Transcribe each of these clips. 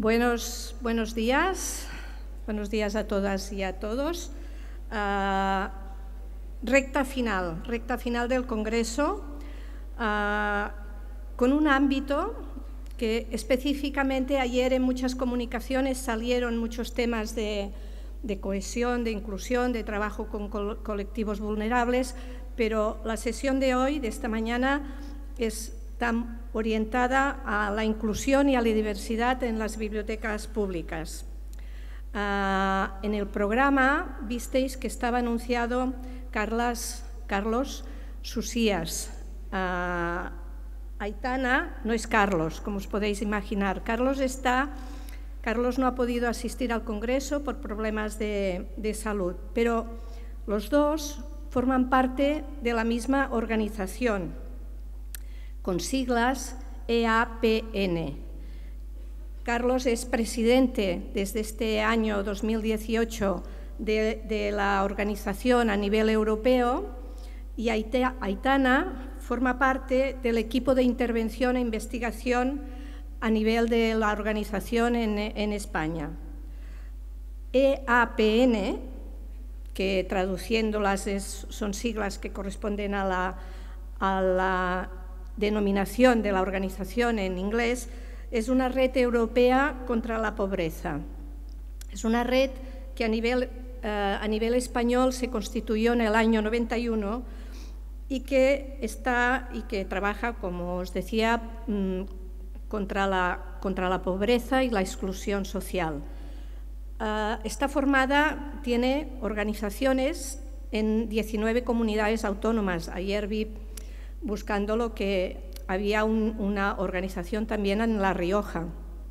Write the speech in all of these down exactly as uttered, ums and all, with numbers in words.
Buenos, buenos días, buenos días a todas y a todos. Uh, recta final, recta final del Congreso, uh, con un ámbito que específicamente ayer en muchas comunicaciones salieron muchos temas de, de cohesión, de inclusión, de trabajo con col- colectivos vulnerables, pero la sesión de hoy, de esta mañana, es tan orientada a la inclusión y a la diversidad en las bibliotecas públicas. Uh, en el programa visteis que estaba anunciado Carlas, Carlos Susías. Uh, Aitana no es Carlos, como os podéis imaginar. Carlos, está, Carlos no ha podido asistir al Congreso por problemas de, de salud, pero los dos forman parte de la misma organización, con siglas E A P N. Carlos es presidente desde este año dos mil dieciocho de, de la organización a nivel europeo y Aitana forma parte del equipo de intervención e investigación a nivel de la organización en, en España. E A P N, que traduciéndolas es, son siglas que corresponden a la, a la denominación de la organización en inglés, es una red europea contra la pobreza. Es una red que a nivel, uh, a nivel español se constituyó en el año noventa y uno y que, está, y que trabaja, como os decía, mmm, contra, la, contra la pobreza y la exclusión social. Uh, está formada, tiene organizaciones en diecinueve comunidades autónomas. Ayer vi buscándolo que había un, una organización también en La Rioja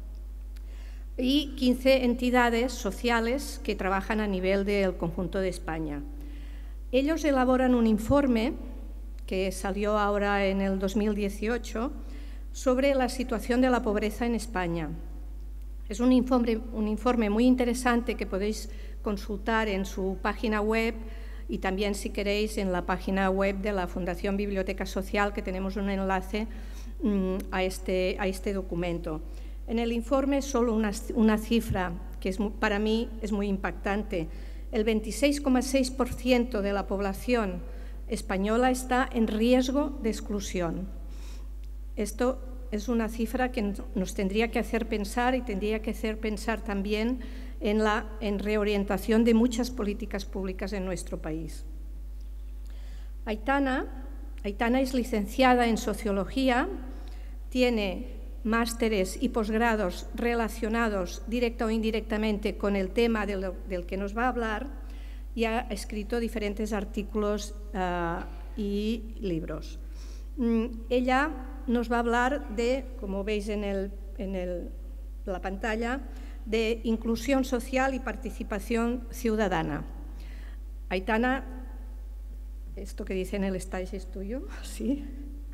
y quince entidades sociales que trabajan a nivel del conjunto de España. Ellos elaboran un informe que salió ahora en el dos mil dieciocho sobre la situación de la pobreza en España. Es un informe, un informe muy interesante que podéis consultar en su página web y también, si queréis, en la página web de la Fundación Biblioteca Social, que tenemos un enlace mmm, a, este, a este documento. En el informe solo una, una cifra que es, para mí es muy impactante. El veintiséis coma seis por ciento de la población española está en riesgo de exclusión. Esto es una cifra que nos tendría que hacer pensar y tendría que hacer pensar también en la en reorientación de muchas políticas públicas en nuestro país. Aitana, Aitana es licenciada en Sociología, tiene másteres y posgrados relacionados directa o indirectamente con el tema del, del que nos va a hablar y ha escrito diferentes artículos uh, y libros. Mm, ella nos va a hablar de, como veis en, el, en el, la pantalla, de inclusión social y participación ciudadana. Aitana, esto que dice en el slide es tuyo, ¿sí?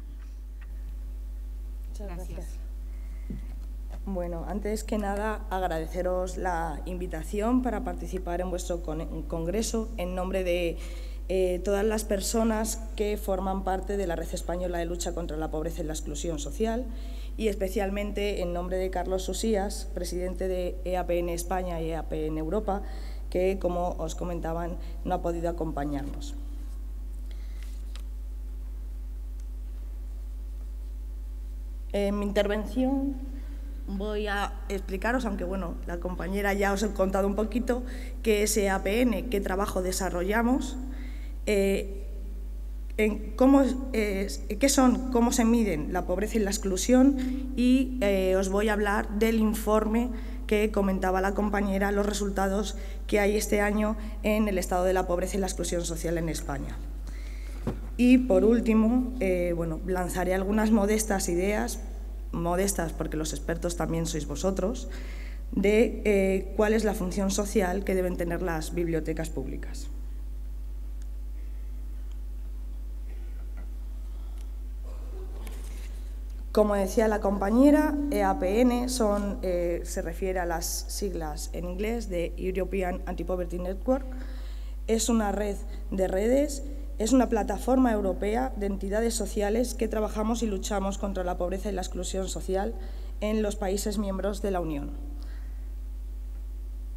Muchas gracias. Bueno, antes que nada, agradeceros la invitación para participar en vuestro con congreso en nombre de eh, todas las personas que forman parte de la Red Española de Lucha contra la Pobreza y la Exclusión Social y especialmente en nombre de Carlos Susías, presidente de E A P N España y E A P N Europa, que, como os comentaban, no ha podido acompañarnos. En mi intervención voy a explicaros, aunque bueno, la compañera ya os ha contado un poquito, qué es E A P N, qué trabajo desarrollamos, eh, en cómo, eh, qué son, cómo se miden la pobreza y la exclusión y eh, os voy a hablar del informe que comentaba la compañera, los resultados que hay este año en el estado de la pobreza y la exclusión social en España. Y por último, eh, bueno, lanzaré algunas modestas ideas, modestas porque los expertos también sois vosotros, de eh, cuál es la función social que deben tener las bibliotecas públicas. Como decía la compañera, E A P N son, eh, se refiere a las siglas en inglés de European Anti-Poverty Network. Es una red de redes, es una plataforma europea de entidades sociales que trabajamos y luchamos contra la pobreza y la exclusión social en los países miembros de la Unión.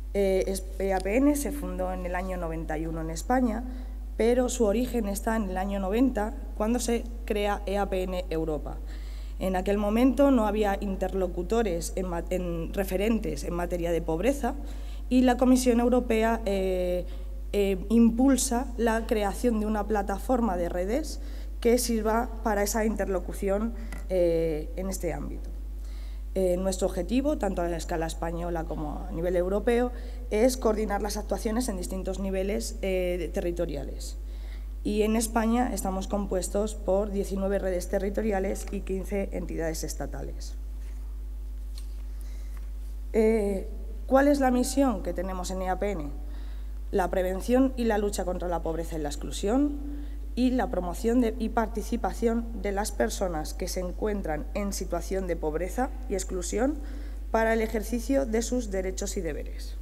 Eh, E A P N se fundó en el año noventa y uno en España, pero su origen está en el año noventa, cuando se crea E A P N Europa. En aquel momento no había interlocutores en, en, referentes en materia de pobreza y la Comisión Europea eh, eh, impulsa la creación de una plataforma de redes que sirva para esa interlocución eh, en este ámbito. Eh, nuestro objetivo, tanto a la escala española como a nivel europeo, es coordinar las actuaciones en distintos niveles eh, territoriales. Y en España estamos compuestos por diecinueve redes territoriales y quince entidades estatales. Eh, ¿Cuál es la misión que tenemos en E A P N? La prevención y la lucha contra la pobreza y la exclusión, y la promoción de, y participación de las personas que se encuentran en situación de pobreza y exclusión para el ejercicio de sus derechos y deberes.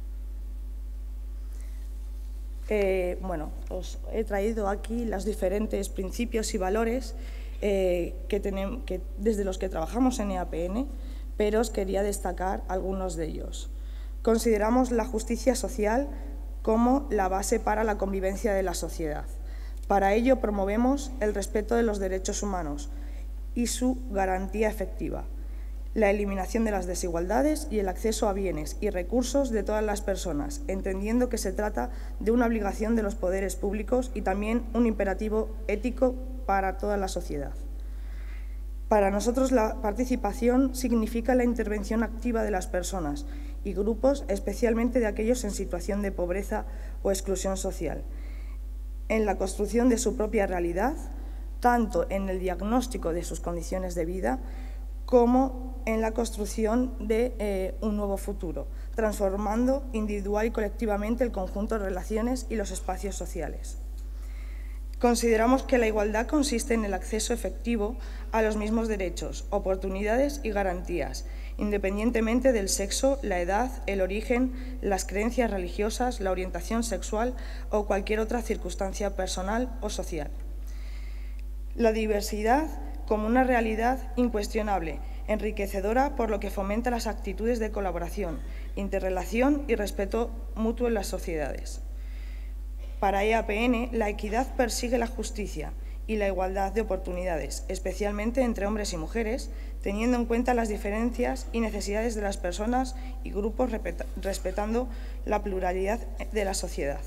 Eh, bueno, os he traído aquí los diferentes principios y valores eh, que tenemos, que, desde los que trabajamos en E A P N, pero os quería destacar algunos de ellos. Consideramos la justicia social como la base para la convivencia de la sociedad. Para ello promovemos el respeto de los derechos humanos y su garantía efectiva, la eliminación de las desigualdades y el acceso a bienes y recursos de todas las personas, entendiendo que se trata de una obligación de los poderes públicos y también un imperativo ético para toda la sociedad. Para nosotros la participación significa la intervención activa de las personas y grupos, especialmente de aquellos en situación de pobreza o exclusión social, en la construcción de su propia realidad, tanto en el diagnóstico de sus condiciones de vida como en la construcción de eh, un nuevo futuro, transformando individual y colectivamente el conjunto de relaciones y los espacios sociales. Consideramos que la igualdad consiste en el acceso efectivo a los mismos derechos, oportunidades y garantías, independientemente del sexo, la edad, el origen, las creencias religiosas, la orientación sexual o cualquier otra circunstancia personal o social. La diversidad como una realidad incuestionable, enriquecedora por lo que fomenta las actitudes de colaboración, interrelación y respeto mutuo en las sociedades. Para E A P N, la equidad persigue la justicia y la igualdad de oportunidades, especialmente entre hombres y mujeres, teniendo en cuenta las diferencias y necesidades de las personas y grupos, respetando la pluralidad de la sociedad.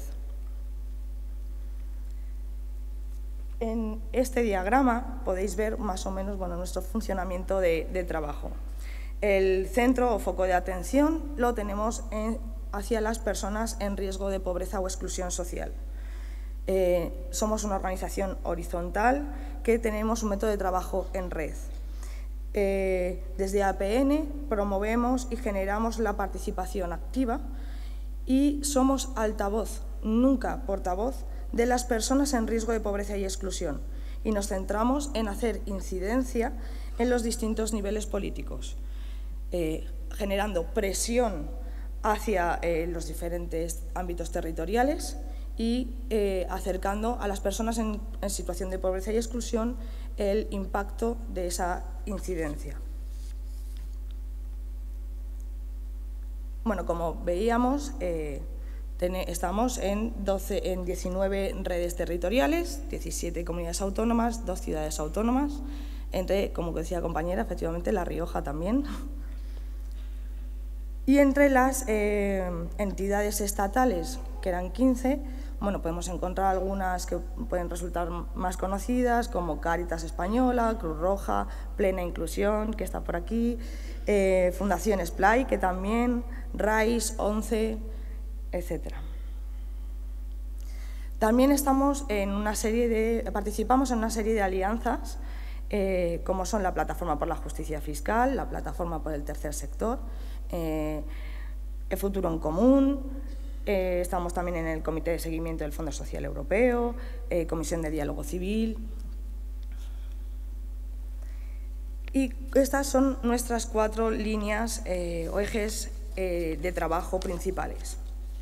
En este diagrama podéis ver más o menos bueno, nuestro funcionamiento de, de trabajo. El centro o foco de atención lo tenemos en, hacia las personas en riesgo de pobreza o exclusión social. Eh, somos una organización horizontal que tenemos un método de trabajo en red. Eh, desde E A P N promovemos y generamos la participación activa y somos altavoz, nunca portavoz, de las personas en riesgo de pobreza y exclusión, y nos centramos en hacer incidencia en los distintos niveles políticos, eh, generando presión hacia eh, los diferentes ámbitos territoriales y eh, acercando a las personas en, en situación de pobreza y exclusión el impacto de esa incidencia. Bueno, como veíamos, eh, estamos en, doce, en diecinueve redes territoriales, diecisiete comunidades autónomas, dos ciudades autónomas, entre, como decía la compañera, efectivamente La Rioja también. Y entre las eh, entidades estatales, que eran quince, bueno, podemos encontrar algunas que pueden resultar más conocidas, como Cáritas Española, Cruz Roja, Plena Inclusión, que está por aquí, eh, Fundación Splai, que también, RAIS, ONCE, etcétera. También estamos en una serie de, participamos en una serie de alianzas, eh, como son la Plataforma por la Justicia Fiscal, la Plataforma por el Tercer Sector, eh, el Futuro en Común, eh, estamos también en el Comité de Seguimiento del Fondo Social Europeo, eh, Comisión de Diálogo Civil. Y estas son nuestras cuatro líneas eh, o ejes eh, de trabajo principales.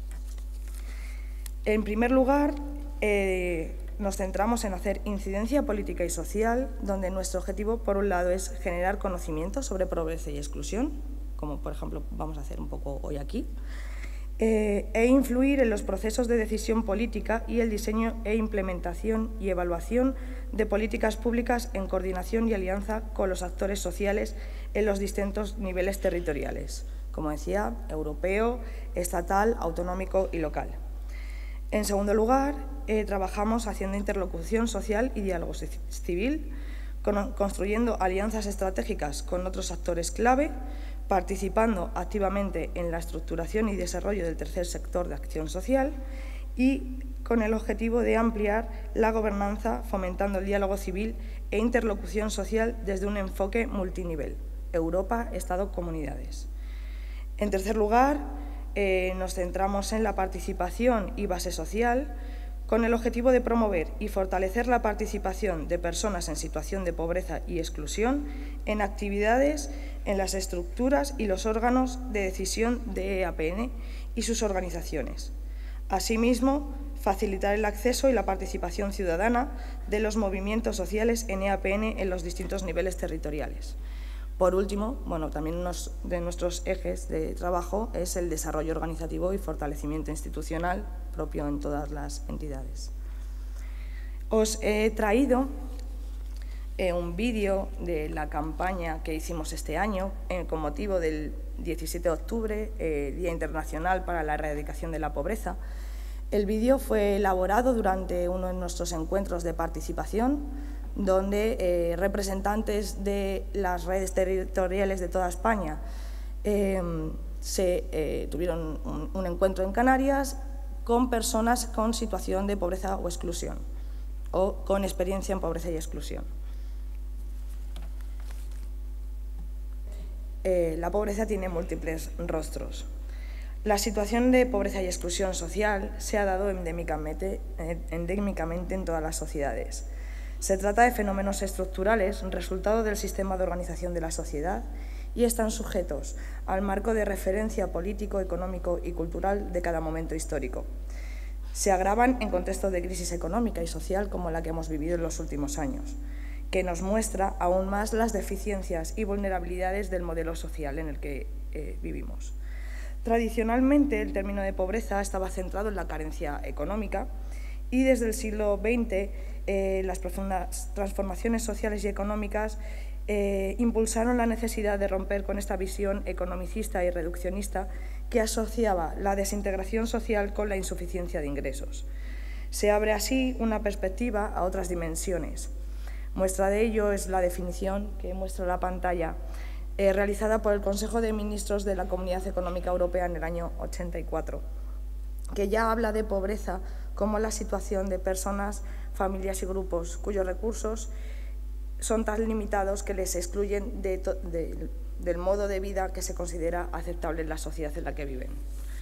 En primer lugar, eh, nos centramos en hacer incidencia política y social, donde nuestro objetivo, por un lado, es generar conocimiento sobre pobreza y exclusión, como por ejemplo vamos a hacer un poco hoy aquí, eh, e influir en los procesos de decisión política y el diseño e implementación y evaluación de políticas públicas en coordinación y alianza con los actores sociales en los distintos niveles territoriales, como decía, europeo, estatal, autonómico y local. En segundo lugar, eh, trabajamos haciendo interlocución social y diálogo civil, con, construyendo alianzas estratégicas con otros actores clave, participando activamente en la estructuración y desarrollo del tercer sector de acción social y con el objetivo de ampliar la gobernanza, fomentando el diálogo civil e interlocución social desde un enfoque multinivel, Europa, Estado, comunidades. En tercer lugar, eh, nos centramos en la participación y base social, con el objetivo de promover y fortalecer la participación de personas en situación de pobreza y exclusión en actividades en las estructuras y los órganos de decisión de E A P N y sus organizaciones. Asimismo, facilitar el acceso y la participación ciudadana de los movimientos sociales en E A P N en los distintos niveles territoriales. Por último, bueno, también uno de nuestros ejes de trabajo es el desarrollo organizativo y fortalecimiento institucional propio en todas las entidades. Os he traído eh, un vídeo de la campaña que hicimos este año eh, con motivo del diecisiete de octubre, eh, Día Internacional para la Erradicación de la Pobreza. El vídeo fue elaborado durante uno de nuestros encuentros de participación, donde eh, representantes de las redes territoriales de toda España eh, se, eh, tuvieron un, un encuentro en Canarias con personas con situación de pobreza o exclusión, o con experiencia en pobreza y exclusión. Eh, la pobreza tiene múltiples rostros. La situación de pobreza y exclusión social se ha dado endémicamente, eh, endémicamente en todas las sociedades. Se trata de fenómenos estructurales, resultado del sistema de organización de la sociedad, y están sujetos al marco de referencia político, económico y cultural de cada momento histórico. Se agravan en contextos de crisis económica y social como la que hemos vivido en los últimos años, que nos muestra aún más las deficiencias y vulnerabilidades del modelo social en el que eh, vivimos. Tradicionalmente, el término de pobreza estaba centrado en la carencia económica y desde el siglo veinte eh, las profundas transformaciones sociales y económicas eh, impulsaron la necesidad de romper con esta visión economicista y reduccionista que asociaba la desintegración social con la insuficiencia de ingresos. Se abre así una perspectiva a otras dimensiones. Muestra de ello es la definición que muestra la pantalla, eh, realizada por el Consejo de Ministros de la Comunidad Económica Europea en el año ochenta y cuatro, que ya habla de pobreza como la situación de personas, familias y grupos cuyos recursos son tan limitados que les excluyen de de, del modo de vida que se considera aceptable en la sociedad en la que viven.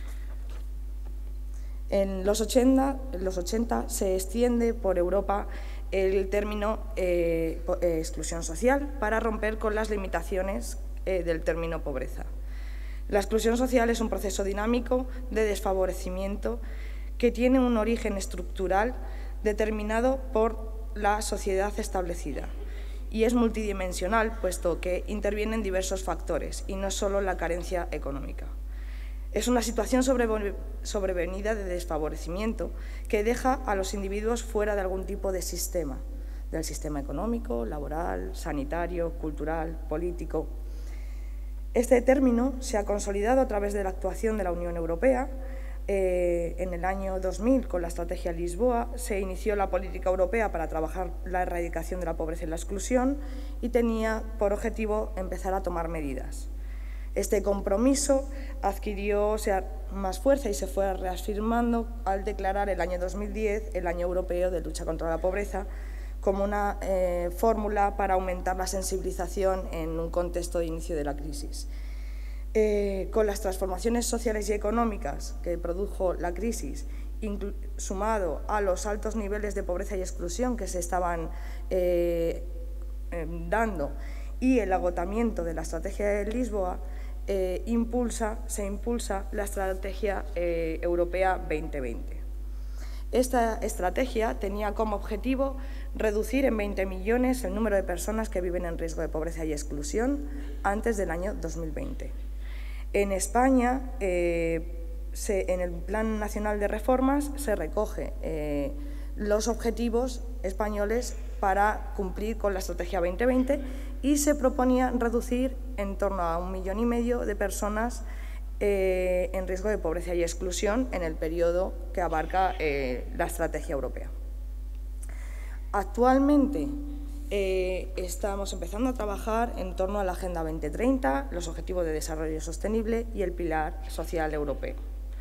En los ochenta, en los ochenta se extiende por Europa el término eh, eh, exclusión social para romper con las limitaciones eh, del término pobreza. La exclusión social es un proceso dinámico de desfavorecimiento que tiene un origen estructural determinado por la sociedad establecida y es multidimensional, puesto que intervienen diversos factores y no solo la carencia económica. Es una situación sobrevenida de desfavorecimiento que deja a los individuos fuera de algún tipo de sistema, del sistema económico, laboral, sanitario, cultural, político. Este término se ha consolidado a través de la actuación de la Unión Europea. Eh, en el año dos mil, con la Estrategia Lisboa, se inició la política europea para trabajar la erradicación de la pobreza y la exclusión y tenía por objetivo empezar a tomar medidas. Este compromiso adquirió o sea, más fuerza y se fue reafirmando al declarar el año dos mil diez el Año Europeo de Lucha contra la Pobreza como una eh, fórmula para aumentar la sensibilización en un contexto de inicio de la crisis. Eh, con las transformaciones sociales y económicas que produjo la crisis, sumado a los altos niveles de pobreza y exclusión que se estaban eh, eh, dando y el agotamiento de la Estrategia de Lisboa, eh, impulsa, se impulsa la Estrategia eh, Europea veinte veinte. Esta estrategia tenía como objetivo reducir en veinte millones el número de personas que viven en riesgo de pobreza y exclusión antes del año dos mil veinte. En España eh, se, en el Plan Nacional de Reformas se recoge eh, los objetivos españoles para cumplir con la Estrategia veinte veinte y se proponía reducir en torno a un millón y medio de personas eh, en riesgo de pobreza y exclusión en el periodo que abarca eh, la estrategia europea. Actualmente eh, estamos empezando a trabajar en torno a la Agenda veinte treinta, los Objetivos de Desarrollo Sostenible y el Pilar Social Europeo.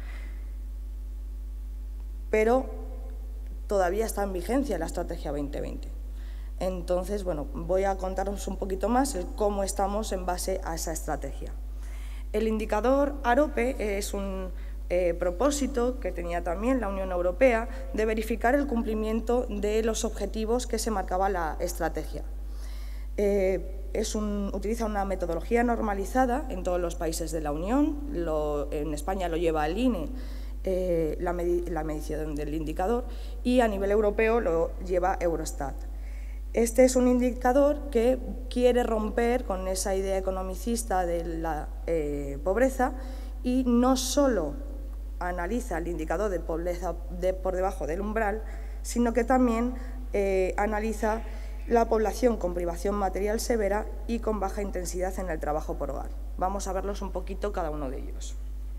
Pero todavía está en vigencia la Estrategia veinte veinte. Entonces, bueno, voy a contaros un poquito más el cómo estamos en base a esa estrategia. El indicador AROPE es un eh, propósito que tenía también la Unión Europea de verificar el cumplimiento de los objetivos que se marcaba la estrategia. Eh, es un, utiliza una metodología normalizada en todos los países de la Unión, lo, en España lo lleva el I N E, eh, la, medi la medición del indicador, y a nivel europeo lo lleva Eurostat. Este es un indicador que quiere romper con esa idea economicista de la eh, pobreza y no solo analiza el indicador de pobreza de por debajo del umbral, sino que también eh, analiza la población con privación material severa y con baja intensidad en el trabajo por hogar. Vamos a verlos un poquito cada uno de ellos.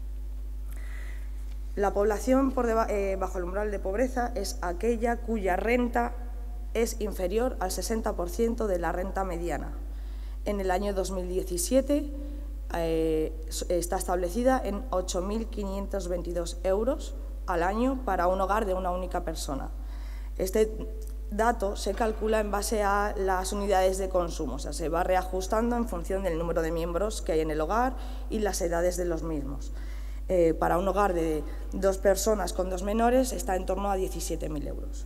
La población por eh, bajo el umbral de pobreza es aquella cuya renta es inferior al sesenta por ciento de la renta mediana. En el año dos mil diecisiete eh, está establecida en ocho mil quinientos veintidós euros al año para un hogar de una única persona. Este dato se calcula en base a las unidades de consumo, o sea, se va reajustando en función del número de miembros que hay en el hogar y las edades de los mismos. Eh, para un hogar de dos personas con dos menores está en torno a diecisiete mil euros.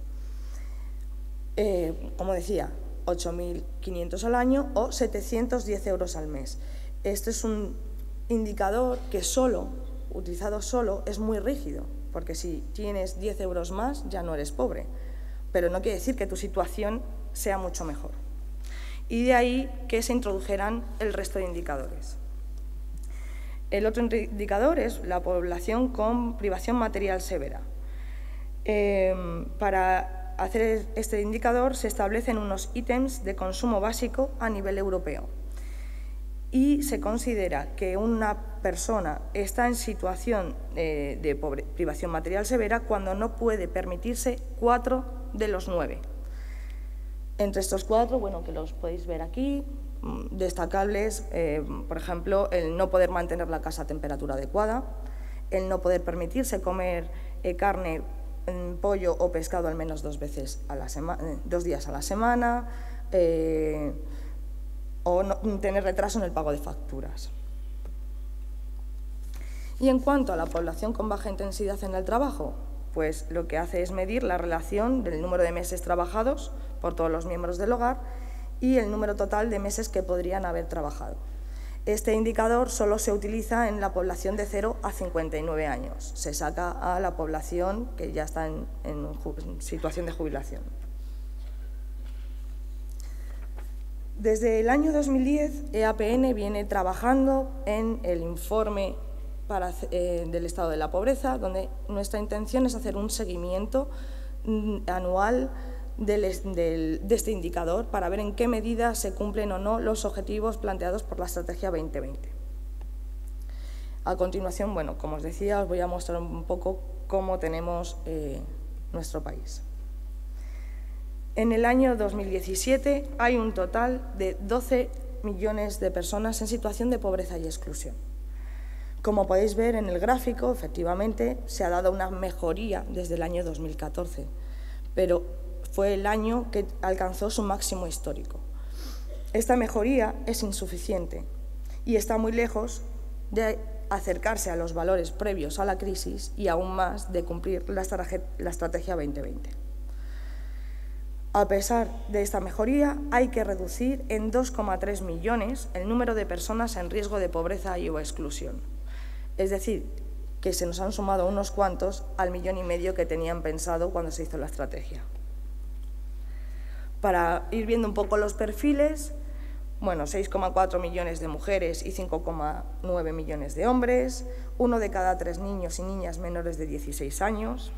Eh, como decía, ocho mil quinientos al año o setecientos diez euros al mes. Este es un indicador que solo, utilizado solo, es muy rígido, porque si tienes diez euros más ya no eres pobre, pero no quiere decir que tu situación sea mucho mejor. Y de ahí que se introdujeran el resto de indicadores. El otro indicador es la población con privación material severa. Eh, para hacer este indicador se establecen unos ítems de consumo básico a nivel europeo y se considera que una persona está en situación eh, de pobre, privación material severa cuando no puede permitirse cuatro de los nueve. Entre estos cuatro, bueno, que los podéis ver aquí, destacables, eh, por ejemplo, el no poder mantener la casa a temperatura adecuada, el no poder permitirse comer eh, carne, pollo o pescado al menos dos veces a la semana, dos días a la semana, eh, o no, tener retraso en el pago de facturas. Y en cuanto a la población con baja intensidad en el trabajo, pues lo que hace es medir la relación del número de meses trabajados por todos los miembros del hogar y el número total de meses que podrían haber trabajado. Este indicador solo se utiliza en la población de cero a cincuenta y nueve años. Se saca a la población que ya está en, en, en situación de jubilación. Desde el año dos mil diez, E A P N viene trabajando en el informe para, eh, del estado de la pobreza, donde nuestra intención es hacer un seguimiento mm, anual Del, del, de este indicador para ver en qué medida se cumplen o no los objetivos planteados por la Estrategia veinte veinte. A continuación, bueno, como os decía, os voy a mostrar un poco cómo tenemos eh, nuestro país. En el año dos mil diecisiete hay un total de doce millones de personas en situación de pobreza y exclusión. Como podéis ver en el gráfico, efectivamente, se ha dado una mejoría desde el año dos mil catorce, pero fue el año que alcanzó su máximo histórico. Esta mejoría es insuficiente y está muy lejos de acercarse a los valores previos a la crisis y aún más de cumplir la Estrategia veinte veinte. A pesar de esta mejoría, hay que reducir en dos coma tres millones el número de personas en riesgo de pobreza y o exclusión. Es decir, que se nos han sumado unos cuantos al millón y medio que tenían pensado cuando se hizo la estrategia. Para ir viendo un poco los perfiles, Bueno, seis coma cuatro millones de mujeres y cinco coma nueve millones de hombres, uno de cada tres niños y niñas menores de dieciséis años,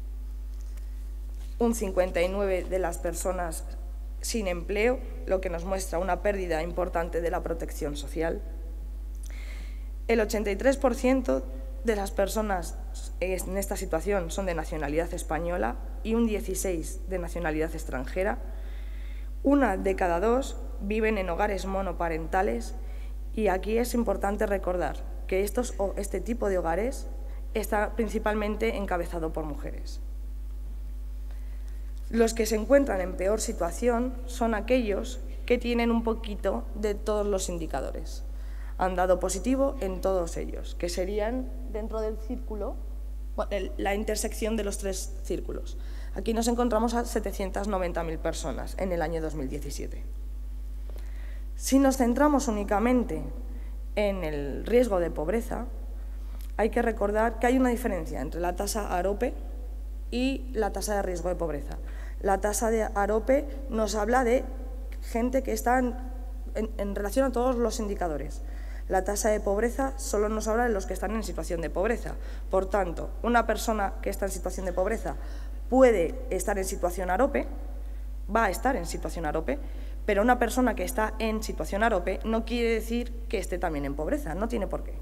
un cincuenta y nueve por ciento de las personas sin empleo, lo que nos muestra una pérdida importante de la protección social. El ochenta y tres por ciento de las personas en esta situación son de nacionalidad española y un dieciséis por ciento de nacionalidad extranjera. Una de cada dos viven en hogares monoparentales y aquí es importante recordar que estos, este tipo de hogares está principalmente encabezado por mujeres. Los que se encuentran en peor situación son aquellos que tienen un poquito de todos los indicadores. Han dado positivo en todos ellos, que serían dentro del círculo, la intersección de los tres círculos. Aquí nos encontramos a setecientas noventa mil personas en el año dos mil diecisiete. Si nos centramos únicamente en el riesgo de pobreza, hay que recordar que hay una diferencia entre la tasa AROPE y la tasa de riesgo de pobreza. La tasa de AROPE nos habla de gente que está en, en, en relación a todos los indicadores. La tasa de pobreza solo nos habla de los que están en situación de pobreza. Por tanto, una persona que está en situación de pobreza puede estar en situación AROPE, va a estar en situación AROPE, pero una persona que está en situación AROPE no quiere decir que esté también en pobreza, no tiene por qué.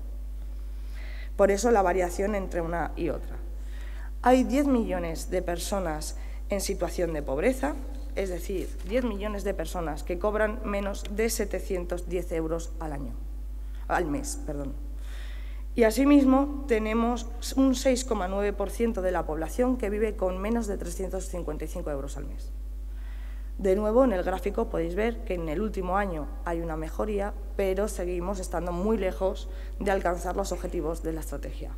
Por eso la variación entre una y otra. Hay diez millones de personas en situación de pobreza, es decir, diez millones de personas que cobran menos de setecientos diez euros al año, al mes, perdón. Y asimismo tenemos un seis coma nueve por ciento de la población que vive con menos de trescientos cincuenta y cinco euros al mes. De nuevo, en el gráfico podéis ver que en el último año hay una mejoría, pero seguimos estando muy lejos de alcanzar los objetivos de la estrategia.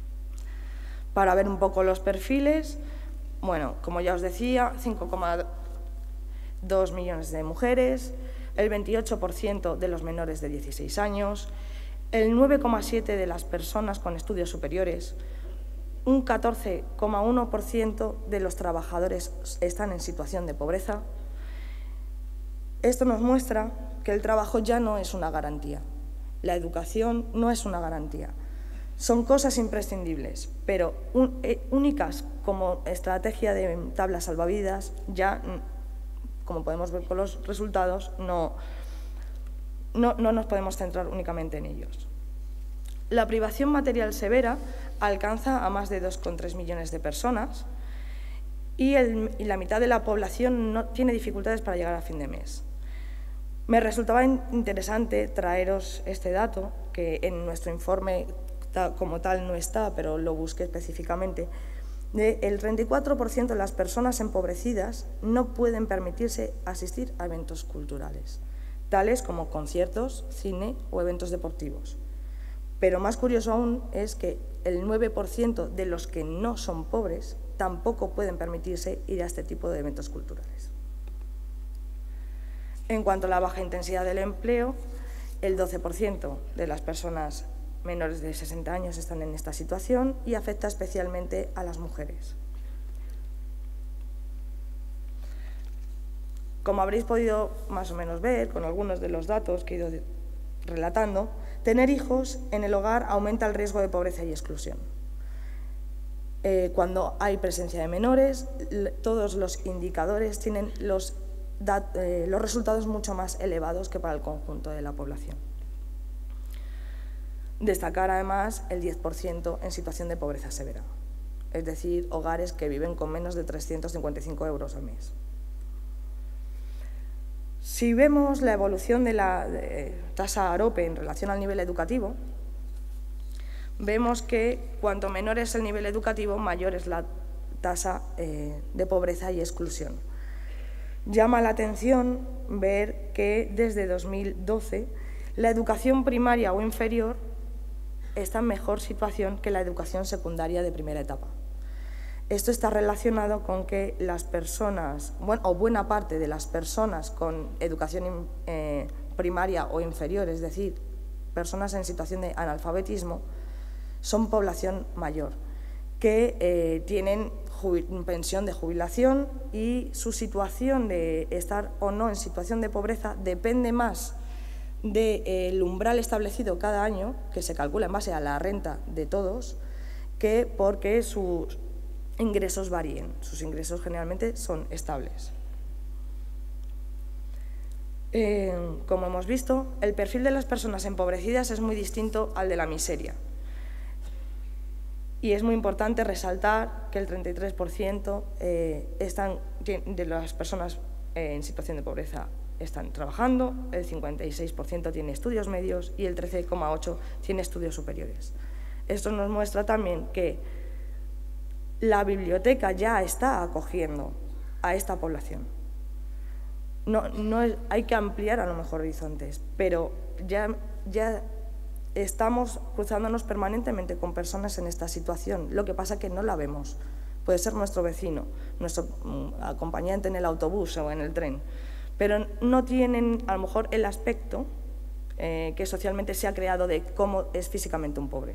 Para ver un poco los perfiles, bueno, como ya os decía, cinco coma dos millones de mujeres, el veintiocho por ciento de los menores de dieciséis años, el nueve coma siete por ciento de las personas con estudios superiores, un catorce coma uno por ciento de los trabajadores están en situación de pobreza. Esto nos muestra que el trabajo ya no es una garantía, la educación no es una garantía. Son cosas imprescindibles, pero un, eh, únicas como estrategia de tablas salvavidas, ya, como podemos ver con los resultados, no, no, no nos podemos centrar únicamente en ellos. La privación material severa alcanza a más de dos coma tres millones de personas y, el, y la mitad de la población no tiene dificultades para llegar a fin de mes. Me resultaba interesante traeros este dato, que en nuestro informe como tal no está, pero lo busqué específicamente, de el treinta y cuatro por ciento de las personas empobrecidas no pueden permitirse asistir a eventos culturales, tales como conciertos, cine o eventos deportivos. Pero más curioso aún es que el nueve por ciento de los que no son pobres tampoco pueden permitirse ir a este tipo de eventos culturales. En cuanto a la baja intensidad del empleo, el doce por ciento de las personas menores de sesenta años están en esta situación y afecta especialmente a las mujeres. Como habréis podido más o menos ver con algunos de los datos que he ido relatando, tener hijos en el hogar aumenta el riesgo de pobreza y exclusión. Eh, cuando hay presencia de menores, todos los indicadores tienen los, dat, eh, los resultados mucho más elevados que para el conjunto de la población. Destacar además el diez por ciento en situación de pobreza severa, es decir, hogares que viven con menos de trescientos cincuenta y cinco euros al mes. Si vemos la evolución de la de tasa AROPE en relación al nivel educativo, vemos que cuanto menor es el nivel educativo, mayor es la tasa eh, de pobreza y exclusión. Llama la atención ver que desde dos mil doce la educación primaria o inferior está en mejor situación que la educación secundaria de primera etapa. Esto está relacionado con que las personas, bueno, o buena parte de las personas con educación eh, primaria o inferior, es decir, personas en situación de analfabetismo, son población mayor, que eh, tienen pensión de jubilación y su situación de estar o no en situación de pobreza depende más del umbral establecido cada año, que se calcula en base a la renta de todos, que porque sus ingresos varíen. Sus ingresos generalmente son estables. Eh, como hemos visto, el perfil de las personas empobrecidas es muy distinto al de la miseria. Y es muy importante resaltar que el treinta y tres por ciento eh, están, de las personas eh, en situación de pobreza están trabajando, el cincuenta y seis por ciento tiene estudios medios y el trece coma ocho por ciento tiene estudios superiores. Esto nos muestra también que la biblioteca ya está acogiendo a esta población. No, no es, hay que ampliar a lo mejor horizontes, pero ya, ya estamos cruzándonos permanentemente con personas en esta situación. Lo que pasa es que no la vemos. Puede ser nuestro vecino, nuestro acompañante en el autobús o en el tren, pero no tienen a lo mejor el aspecto eh, que socialmente se ha creado de cómo es físicamente un pobre.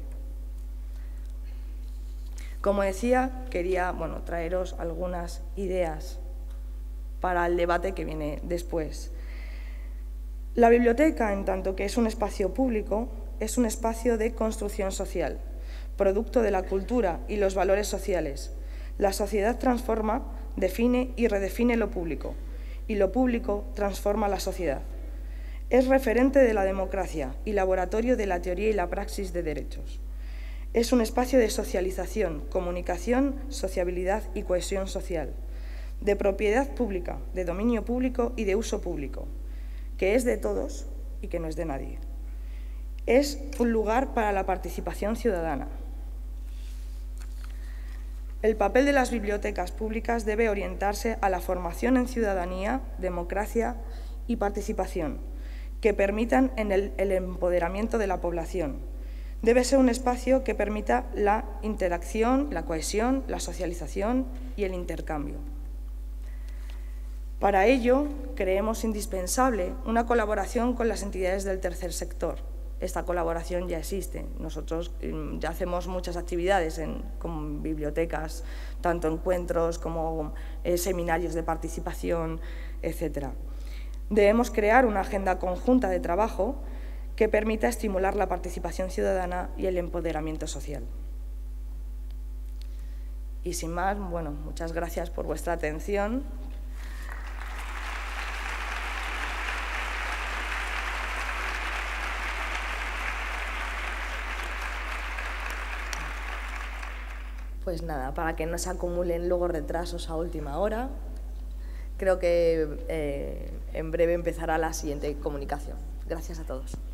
Como decía, quería bueno, traeros algunas ideas para el debate que viene después. La biblioteca, en tanto que es un espacio público, es un espacio de construcción social, producto de la cultura y los valores sociales. La sociedad transforma, define y redefine lo público, y lo público transforma la sociedad. Es referente de la democracia y laboratorio de la teoría y la praxis de derechos. Es un espacio de socialización, comunicación, sociabilidad y cohesión social, de propiedad pública, de dominio público y de uso público, que es de todos y que no es de nadie. Es un lugar para la participación ciudadana. El papel de las bibliotecas públicas debe orientarse a la formación en ciudadanía, democracia y participación, que permitan en el, el empoderamiento de la población. Debe ser un espacio que permita la interacción, la cohesión, la socialización y el intercambio. Para ello, creemos indispensable una colaboración con las entidades del tercer sector. Esta colaboración ya existe. Nosotros ya hacemos muchas actividades en, con bibliotecas, tanto encuentros como eh, seminarios de participación, etcétera. Debemos crear una agenda conjunta de trabajo que permita estimular la participación ciudadana y el empoderamiento social. Y sin más, bueno, muchas gracias por vuestra atención. Pues nada, para que no se acumulen luego retrasos a última hora, creo que eh, en breve empezará la siguiente comunicación. Gracias a todos.